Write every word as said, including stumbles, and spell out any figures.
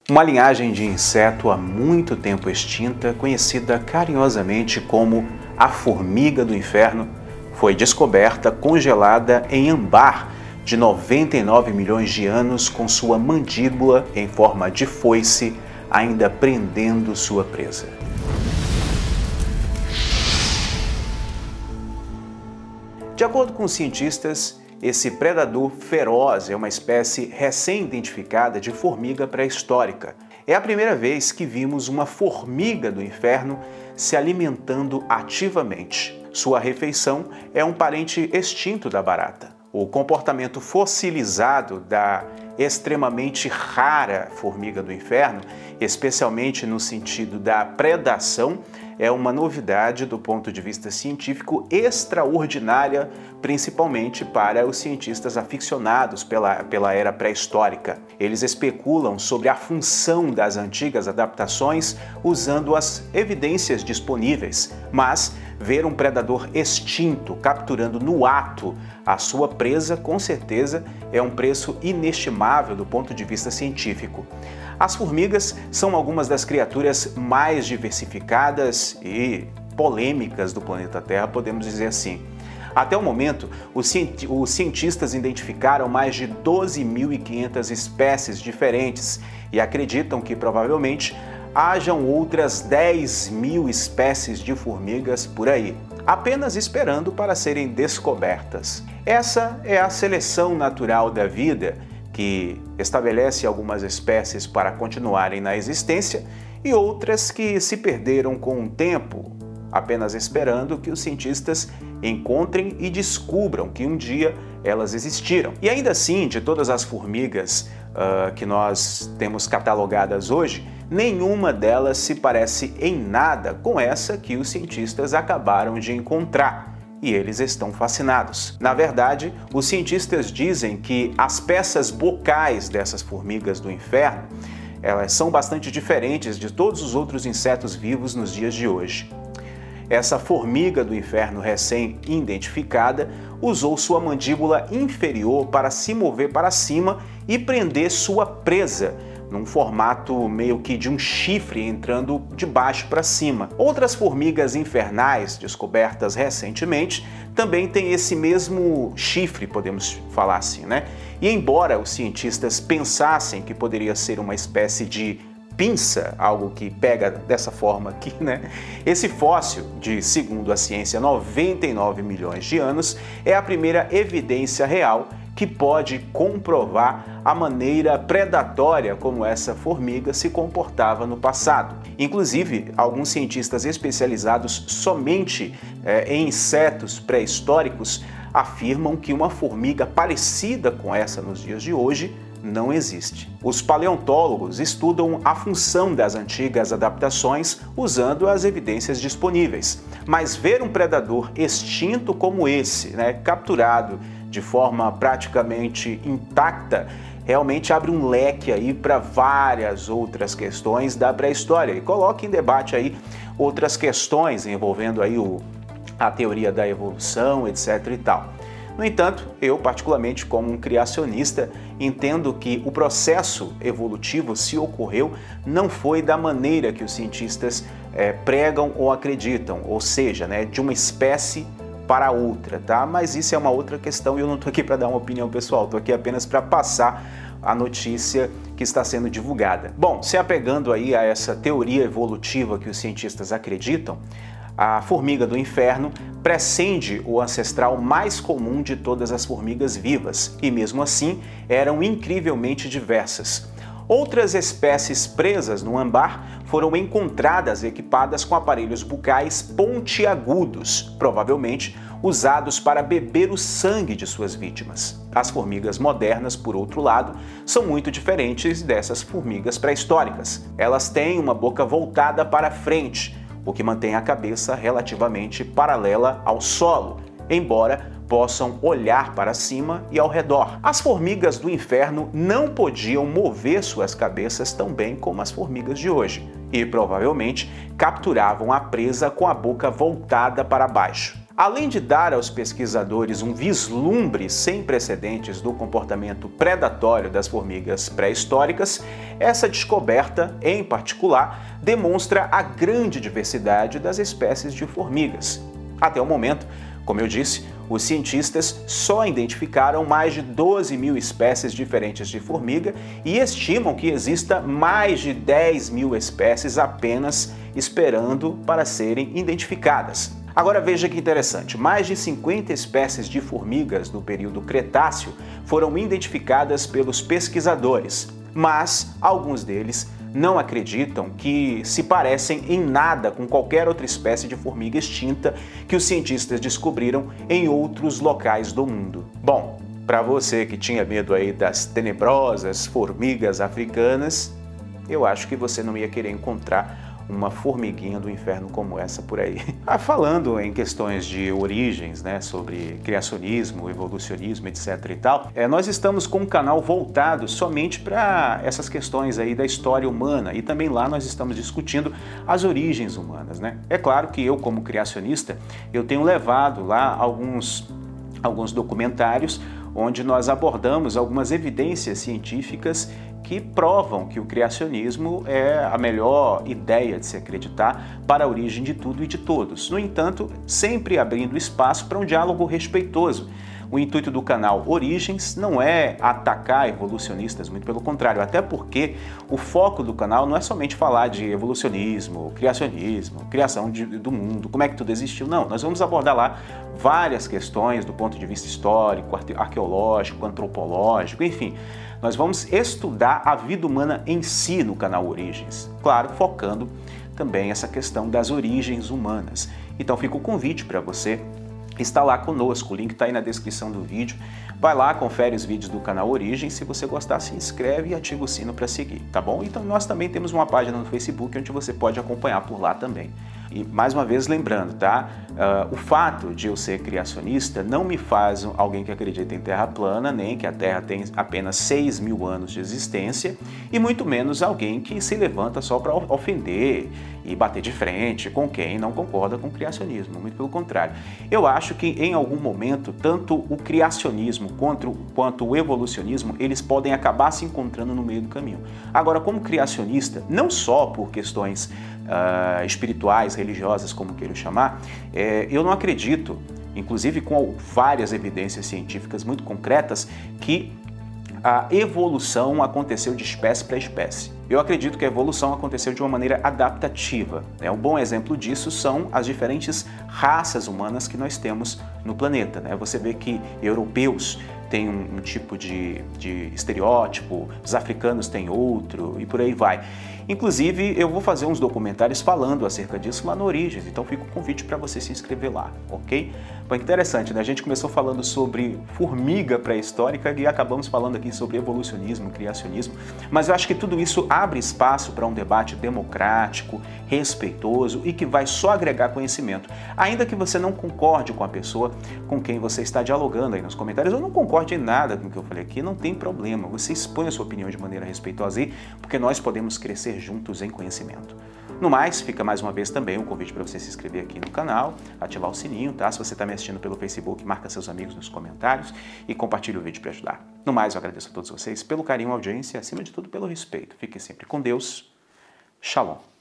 Uma linhagem de inseto há muito tempo extinta, conhecida carinhosamente como a formiga do inferno, foi descoberta congelada em âmbar de noventa e nove milhões de anos, com sua mandíbula em forma de foice ainda prendendo sua presa. De acordo com os cientistas, esse predador feroz é uma espécie recém-identificada de formiga pré-histórica. É a primeira vez que vimos uma formiga do inferno se alimentando ativamente. Sua refeição é um parente extinto da barata. O comportamento fossilizado da extremamente rara formiga do inferno, especialmente no sentido da predação, é uma novidade do ponto de vista científico extraordinária, principalmente para os cientistas aficionados pela, pela era pré-histórica. Eles especulam sobre a função das antigas adaptações usando as evidências disponíveis, mas ver um predador extinto capturando no ato a sua presa, com certeza, é um preço inestimável do ponto de vista científico. As formigas são algumas das criaturas mais diversificadas e polêmicas do planeta Terra, podemos dizer assim. Até o momento, os cientistas identificaram mais de doze mil e quinhentas espécies diferentes e acreditam que provavelmente hajam outras dez mil espécies de formigas por aí, apenas esperando para serem descobertas. Essa é a seleção natural da vida, que estabelece algumas espécies para continuarem na existência e outras que se perderam com o tempo, apenas esperando que os cientistas encontrem e descubram que um dia elas existiram. E ainda assim, de todas as formigas uh, que nós temos catalogadas hoje, nenhuma delas se parece em nada com essa que os cientistas acabaram de encontrar. E eles estão fascinados. Na verdade, os cientistas dizem que as peças bucais dessas formigas do inferno, elas são bastante diferentes de todos os outros insetos vivos nos dias de hoje. Essa formiga do inferno recém-identificada usou sua mandíbula inferior para se mover para cima e prender sua presa, num formato meio que de um chifre entrando de baixo para cima. Outras formigas infernais descobertas recentemente também têm esse mesmo chifre, podemos falar assim, né? E embora os cientistas pensassem que poderia ser uma espécie de pinça, algo que pega dessa forma aqui, né? Esse fóssil, de, segundo a ciência, noventa e nove milhões de anos, é a primeira evidência real que pode comprovar a maneira predatória como essa formiga se comportava no passado. Inclusive, alguns cientistas especializados somente é, em insetos pré-históricos afirmam que uma formiga parecida com essa nos dias de hoje não existe. Os paleontólogos estudam a função das antigas adaptações usando as evidências disponíveis, mas ver um predador extinto como esse, né, capturado de forma praticamente intacta, realmente abre um leque aí para várias outras questões da pré-história e coloca em debate aí outras questões envolvendo aí o, a teoria da evolução, etc e tal. No entanto, eu particularmente como um criacionista entendo que o processo evolutivo, se ocorreu, não foi da maneira que os cientistas é, pregam ou acreditam, ou seja, né, de uma espécie para outra, tá? Mas isso é uma outra questão e eu não estou aqui para dar uma opinião pessoal, estou aqui apenas para passar a notícia que está sendo divulgada. Bom, se apegando aí a essa teoria evolutiva que os cientistas acreditam, a formiga do inferno precede o ancestral mais comum de todas as formigas vivas e, mesmo assim, eram incrivelmente diversas. Outras espécies presas no âmbar foram encontradas equipadas com aparelhos bucais pontiagudos, provavelmente usados para beber o sangue de suas vítimas. As formigas modernas, por outro lado, são muito diferentes dessas formigas pré-históricas. Elas têm uma boca voltada para frente, o que mantém a cabeça relativamente paralela ao solo, embora possam olhar para cima e ao redor. As formigas do inferno não podiam mover suas cabeças tão bem como as formigas de hoje e provavelmente capturavam a presa com a boca voltada para baixo. Além de dar aos pesquisadores um vislumbre sem precedentes do comportamento predatório das formigas pré-históricas, essa descoberta, em particular, demonstra a grande diversidade das espécies de formigas. Até o momento, como eu disse, os cientistas só identificaram mais de doze mil espécies diferentes de formiga e estimam que exista mais de dez mil espécies apenas esperando para serem identificadas. Agora veja que interessante, mais de cinquenta espécies de formigas do período Cretáceo foram identificadas pelos pesquisadores, mas alguns deles não acreditam que se parecem em nada com qualquer outra espécie de formiga extinta que os cientistas descobriram em outros locais do mundo. Bom, para você que tinha medo aí das tenebrosas formigas africanas, eu acho que você não ia querer encontrar uma formiguinha do inferno como essa por aí. Ah, falando em questões de origens, né, sobre criacionismo, evolucionismo, etc e tal, é, nós estamos com um canal voltado somente para essas questões aí da história humana e também lá nós estamos discutindo as origens humanas, né? É claro que eu, como criacionista, eu tenho levado lá alguns, alguns documentários onde nós abordamos algumas evidências científicas que provam que o criacionismo é a melhor ideia de se acreditar para a origem de tudo e de todos. No entanto, sempre abrindo espaço para um diálogo respeitoso. O intuito do canal Origens não é atacar evolucionistas, muito pelo contrário, até porque o foco do canal não é somente falar de evolucionismo, criacionismo, criação de, do mundo, como é que tudo existiu, não. Nós vamos abordar lá várias questões do ponto de vista histórico, arqueológico, antropológico, enfim. Nós vamos estudar a vida humana em si no canal Origens, claro, focando também essa questão das origens humanas. Então fica o convite para você estar lá conosco, o link está aí na descrição do vídeo. Vai lá, confere os vídeos do canal Origens, se você gostar, se inscreve e ativa o sino para seguir, tá bom? Então nós também temos uma página no Facebook onde você pode acompanhar por lá também. E mais uma vez lembrando, tá? Uh, o fato de eu ser criacionista não me faz alguém que acredita em terra plana, nem que a Terra tem apenas seis mil anos de existência, e muito menos alguém que se levanta só para ofender e bater de frente com quem não concorda com o criacionismo, muito pelo contrário. Eu acho que em algum momento, tanto o criacionismo quanto, quanto o evolucionismo, eles podem acabar se encontrando no meio do caminho. Agora, como criacionista, não só por questões Uh, espirituais, religiosas, como queira chamar, é, eu não acredito, inclusive com várias evidências científicas muito concretas, que a evolução aconteceu de espécie para espécie. Eu acredito que a evolução aconteceu de uma maneira adaptativa. Né? Um bom exemplo disso são as diferentes raças humanas que nós temos no planeta. Né? Você vê que europeus têm um, um tipo de, de estereótipo, os africanos têm outro e por aí vai. Inclusive, eu vou fazer uns documentários falando acerca disso lá no Origens, então fica o convite para você se inscrever lá, ok? Bom, interessante, né? A gente começou falando sobre formiga pré-histórica e acabamos falando aqui sobre evolucionismo, criacionismo, mas eu acho que tudo isso abre espaço para um debate democrático, respeitoso e que vai só agregar conhecimento. Ainda que você não concorde com a pessoa com quem você está dialogando aí nos comentários, ou não concorde em nada com o que eu falei aqui, não tem problema. Você expõe a sua opinião de maneira respeitosa aí, porque nós podemos crescer juntos em conhecimento. No mais, fica mais uma vez também um convite para você se inscrever aqui no canal, ativar o sininho, tá? Se você está me assistindo pelo Facebook, marca seus amigos nos comentários e compartilha o vídeo para ajudar. No mais, eu agradeço a todos vocês pelo carinho, audiência e, acima de tudo, pelo respeito. Fiquem sempre com Deus. Shalom.